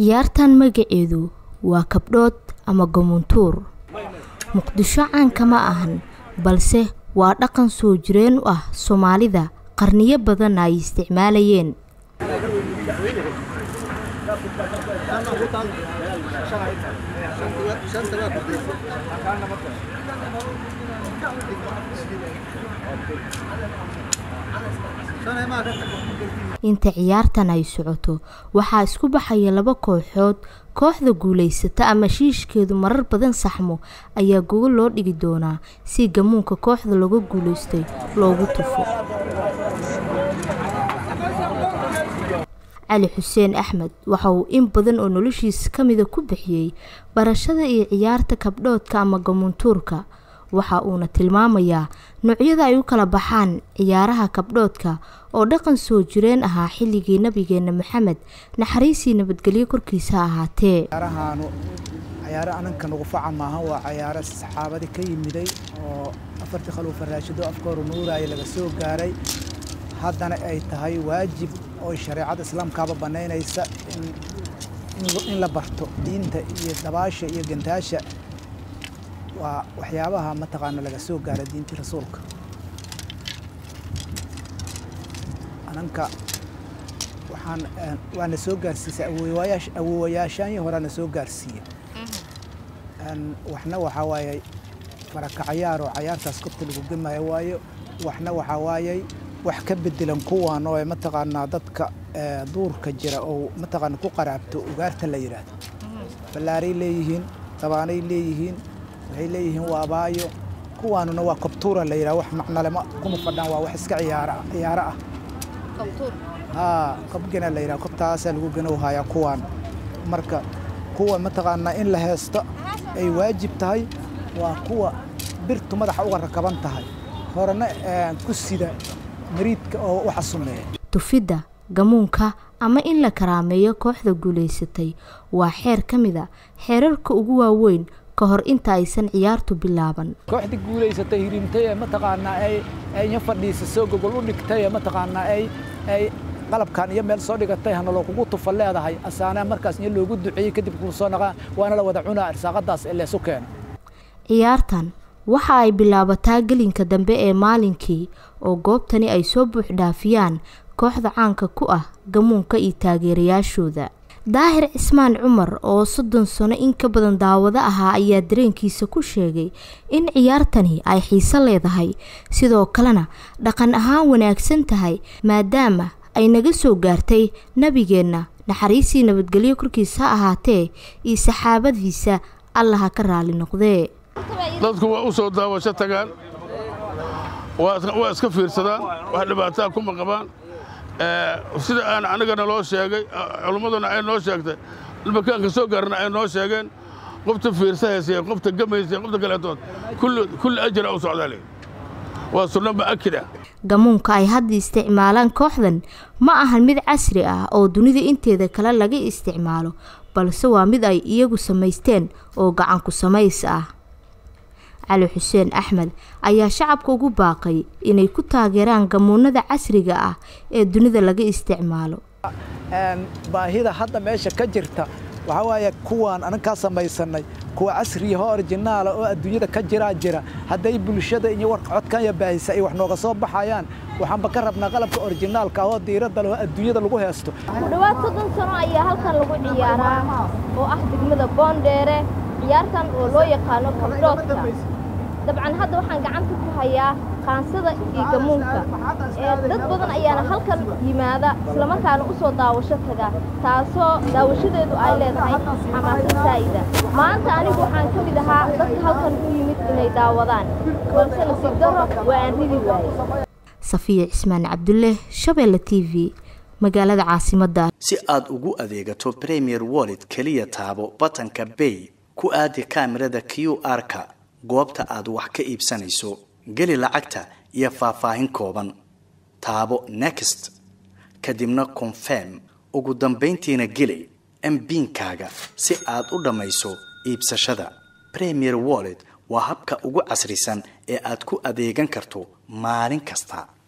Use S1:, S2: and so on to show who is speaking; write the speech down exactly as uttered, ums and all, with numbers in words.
S1: ciyaartan magaceedu waa kabdhood ama gamuntuur. Muqdisho caan kama ahan, balse waa dhaqan soo jireen u ah Soomaalida qarniyo badan ay isticmaalayeen. inta ciyaartan ay socoto waxaa isku baxaya laba kooxood. Kooxda guuleysata ama shiishkeedu marar badan saxmo ayaa gogol loo dhigi doonaa si gamuunka kooxda lagu guuleystay loogu tufo. Cali Xuseen Axmed waxa uu in badan oo noloshiisa kamida ku bixiyay barashada iyo ciyaarta kabdhoodka ama gamuntuurka. waxa uuna tilmaamayaa noocyada ay u kala baxaan ciyaaraha kabdhoodka oo dhaqan soo jireen ahaa xilligii nabigeena Maxamed naxariisi nabadgelyo korkiisa ahaatee.
S2: ciyaarahaanu ciyaaro ananka nagu facan maaha, waa ciyaaro saxaabadii ka yimiday oo afartii khalifa raashido afkooru nuuraay laga soo gaaray, haddana ay tahay waajib oo shariicada islaamkaaba banaynaysa in in la barto diinta iyo dabaasha iyo gantaasha. waa waxyaabaha mataqaana laga soo gaaray diintii rasuulka. ananka waxaan waana soo gaarsiisay awoowayaasha awoowayaashan hore na soo gaarsiiyay. an waxna waxa waayay faraka ciyaar oo ciyaartaas kubta lagu gamaayo waayo, waxna waxa waayay wax ka bedelan kuwaan oo mataqaana dadka duurka jira oo mataqaana ku qaraabto ugaarta la yiraahdo. balaaray leeyihiin, tabaanay leeyihiin, waxay leeyihiin waa baayo, kuwaanuna waa kabtuura la yiraahdo. wax macna lama kuma fadhan, waa wax iska ciyaara ciyaara ah. kabtuur ha qabgana la yiraahdo, kabtaas lagu gano haya kuwaan. marka kuwa mataqaana in la heesto ay waajib tahay waa kuwa birtu madaxa uga rakaban tahay, horena ku sida mariidka oo waxa sumeeyo. tufida gamuunka ama in la karaameeyo kooxda guuleysatay waa xeer kamida xeerarka ugu waaweyn ka hor inta aysan ciyaartu bilaaban. kooxda guuleysatay hirimtay mataqaana ay ay fadhiisa soo gogol u dhigtay mataqaana ay ay qalabkan iyo meel soo dhigatay hana loo kugu tufa leedahay asaana markaas in loogu duceeyay kadib ku soo naqa waana la wada cunaa irsaaqadaas ee la soo keen. ciyaartan waxa ay bilaabataa gelinka dambe ee maalinkii oo goobtani ay soo buux dhaafiyaan kooxda caanka ku ah gamuunka iyo taageerayaashooda. Daahir Cismaan Cumar oo soddon sano in ka badan daawada ahaa ayaa dareenkiisa ku sheegay in ciyaartani ay xiiso leedahay, sidoo kalena dhaqan ahaan wanaagsan tahay maadaama ay naga soo gaartay nabigeena naxariisi nabadgelyo korkiisa ahaatee iyo saxaabadiisa Allah ka raali noqdee.
S3: dadku waa u soo daawasho tagaan, waa iska fiirsadaan, wax dhibaato kuma qabaan. sida aan anagana loo sheegay, culimaduna ay noo sheegtay, ilmakaanka soo gaarna ay noo sheegeen, qofta fiirsahaysa, qofta gamaysa, qofta kaleetood kullu kullu ajra u socdaale. waa sunnah mu'akkida. gamuunka ay hadda isticmaalaan kooxdan ma ahan mid casri ah oo dunida inteeda kale laga isticmaalo, balse waa mid ay iyagu samaysteen oo gacan ku samays ah. Cali Xuseen Axmed ayaa shacabka ugu baaqay inay ku taageeraan gamuunada casriga ah ee dunida laga isticmaalo.
S2: aan baahida hadda meesha ka jirta waxa waaye kuwaan anan ka samaysanay kuwa casri ah oo original oo adduunyada ka jira jira haday bulshada iyo war codkan ya baahisa ay wax nooga soo baxayaan, waxaan ba ka rabnaa qalabka originalka oo diirada loo adduunyada lagu heesto.
S4: ku dhawaad soddon sano ayaa halkan lagu ciyaaraa oo ah degmada Boondere. ciyaartan oo loo yaqaan kabdhoodka dabcan hadda waxaan gacanta ku hayaa qaansada iyo gamuunka. dad badan ayaana halkan yimaada isla markaana u soo daawasho taga, taasoo daawashadeedu ay leedahay xamaasad saa'ida. maanta anigu waxaan ka mid ahaa dadka halkan u yimid inay daawadaan, balse nasiib darro waa aan ridi waayay. Safiya Cismaan Cabdulle, Shabeelle T V, magaalada caasimadda.
S5: si aad ugu adeegato Premier Wallet kaliya taabo batanka Pay ku aadi kaamirada Q R-ka goobta aad wax ka iibsanayso, gali lacagta iyo faahfaahin kooban, taabo Next, kadibna Confirm, ugu dambeyntiina gali M PIN-kaaga si aad u dhamayso iibsashada. Premier Wallet waa habka ugu casrisan ee aad ku adeegan karto maalin kasta.